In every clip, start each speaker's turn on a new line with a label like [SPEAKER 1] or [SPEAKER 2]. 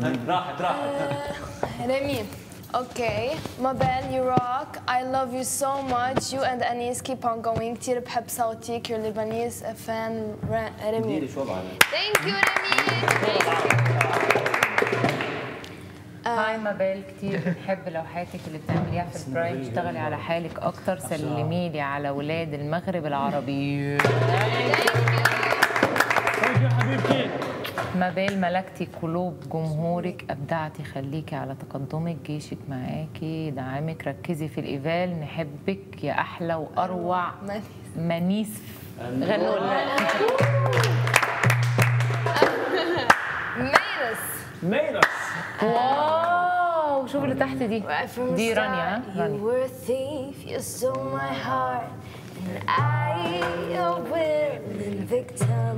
[SPEAKER 1] راحت.
[SPEAKER 2] ريمي. Okay, Mabel, you rock. I love you so much. You and Anis keep on going. كتير بحب صوتك. You're Lebanese fan, ريمي. Thank you, ريمي.
[SPEAKER 3] هاي مابيل، كتير بنحب لوحاتك اللي بتعمليها في البرايم. اشتغلي على حالك اكتر، سلمي لي على ولاد المغرب العربي.
[SPEAKER 1] حبيبتي
[SPEAKER 3] مابيل، ملكتي قلوب جمهورك، ابدعتي، خليكي على تقدمك، جيشك معاكي، دعمك، ركزي في الايفال، نحبك يا احلى واروع منيس. غنوا
[SPEAKER 1] ميرس.
[SPEAKER 3] واو، شوف اللي تحت دي رانيا.
[SPEAKER 2] You were a thief, you stole my heart, and I, your willing victim.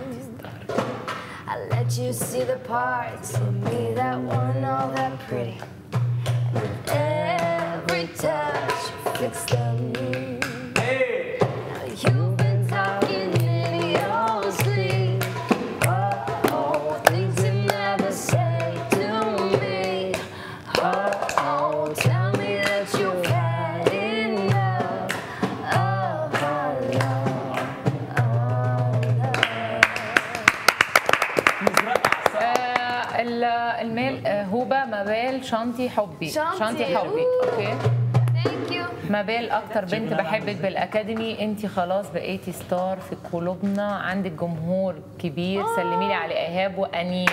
[SPEAKER 2] I let you see the parts of me that weren't all that pretty. With every touch, you fixed them. Now you've been talking in your sleep. Oh, things you never say to me. Oh, tell me that you've had enough of our love.
[SPEAKER 3] الميل هوبا مابيل شانتي حبي. اوكي.
[SPEAKER 2] Thank you.
[SPEAKER 3] مابيل، اكتر بنت بحبك بالاكاديمي، انت خلاص بقيتي ستار في قلوبنا، عندك جمهور كبير، سلمي لي على ايهاب وانيس.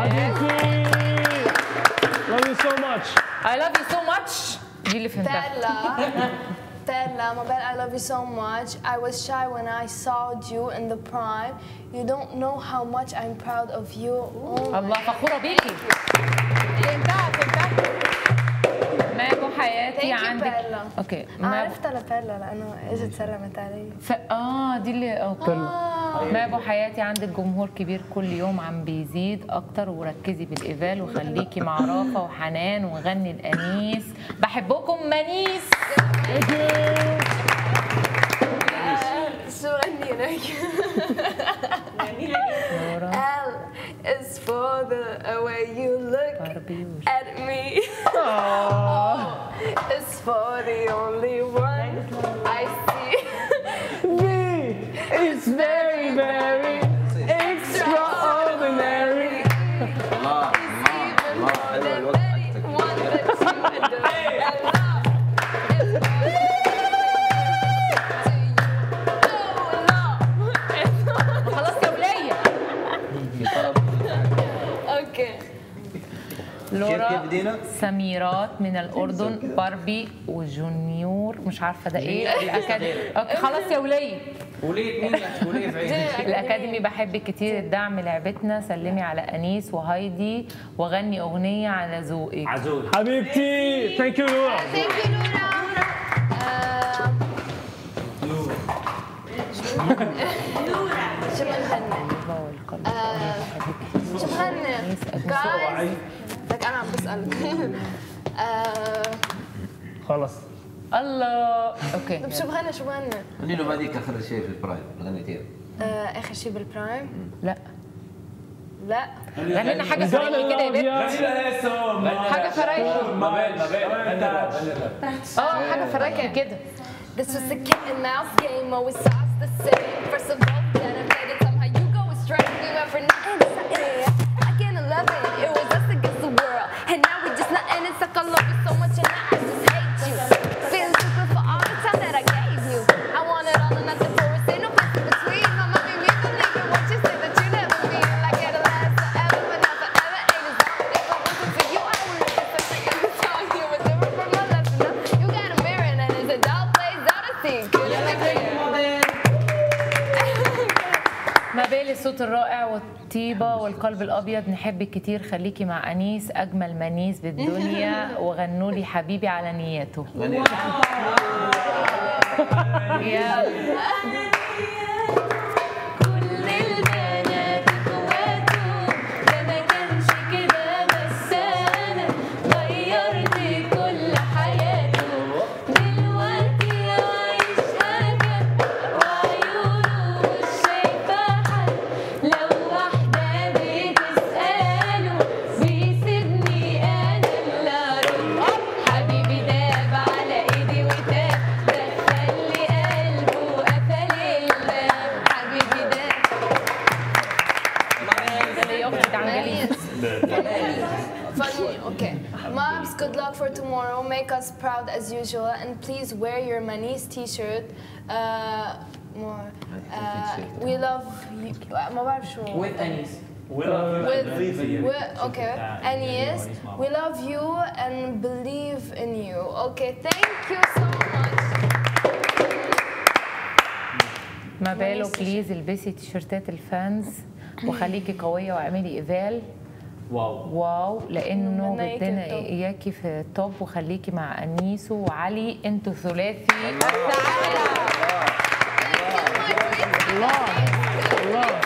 [SPEAKER 1] Love you so much.
[SPEAKER 3] I love you so much. دي اللي فهمتها.
[SPEAKER 2] Tella, Mabel, I love you so much. I was shy when I saw you in the prime. You don't know how much I'm proud of you. Oh
[SPEAKER 3] الله، فخورة بيكي. فهمتها. مابو حياتي عندك. اوكي.
[SPEAKER 2] عرفت على بيلا لانه اجت سلمت علي.
[SPEAKER 3] دي اللي اوكي. مابو حياتي عندك جمهور كبير، كل يوم عم بيزيد اكتر، وركزي بالايفال وخليكي مع رافا وحنان وغني الانيس. بحبكم منيس.
[SPEAKER 2] شو غني لك؟ L is for the way you look at me. It's for the only one I see.
[SPEAKER 1] B is very, very extraordinary.
[SPEAKER 4] الله حلوة الوقت.
[SPEAKER 3] لورا، سميرات من الأردن، باربي وجونيور، مش عارفة ده إيه الأكاديمي. أوكي خلاص يا ولية.
[SPEAKER 4] وليد مين؟ وليد في عيني.
[SPEAKER 3] الأكاديمي بحبك كتير، الدعم لعبتنا، سلمي على أنيس وهايدي وغني أغنية على ذوقك.
[SPEAKER 1] عزوز حبيبتي. ثانك يو لورا.
[SPEAKER 2] Thank you لورا. شو بنغني؟ شو بغني؟ جايز لك انا عم بسألك.
[SPEAKER 1] خلص.
[SPEAKER 3] الله. اوكي.
[SPEAKER 2] طيب شو بغني؟
[SPEAKER 4] قولي له بعديك اخر شيء في البرايم غنيتيها.
[SPEAKER 2] اخر شيء بالبرايم؟
[SPEAKER 3] لا
[SPEAKER 2] غني
[SPEAKER 3] لنا حاجة فريحي كده يا بنت. حاجة فريحي. حاجة فريحي كده.
[SPEAKER 2] This was a cat and mouse game, always sauce the same. First of all, then I played it somehow you go astray. We went for nothing, again 11. It was us against the world, and now we just nothing. It's like I love you so much, and now I just hate you. Feeling stupid for all the time that I gave you. I want it all and nothing for it. Ain't no place in between. My mommy, you believe in what you say that you never mean. Like it'll last forever, but not forever. Ain't as long if I wasn't for you, I wouldn't be such a good song. You were different from my lesson. You got a mirror and it's a doll plays out of scene.
[SPEAKER 3] مابيل، الصوت الرائع والطيبة والقلب الأبيض، نحبك كتير، خليكي مع أنيس، أجمل منيس بالدنيا، وغنوا لي حبيبي على نياته.
[SPEAKER 5] بيسألوا
[SPEAKER 2] us proud as usual, and please wear your Manis t-shirt. More. We love you. ما بعرف شو.
[SPEAKER 5] With Anis.
[SPEAKER 2] Okay, Anis, we love you and believe in you. Okay, thank you so much.
[SPEAKER 3] ما باله بليز البسي تيشرتات الفانز وخليكي قويه واعملي ايفال. واو لانه بدنا اياكي في التوب، وخليكي مع انيسو وعلي، انتوا ثلاثي السعاده.
[SPEAKER 1] الله الله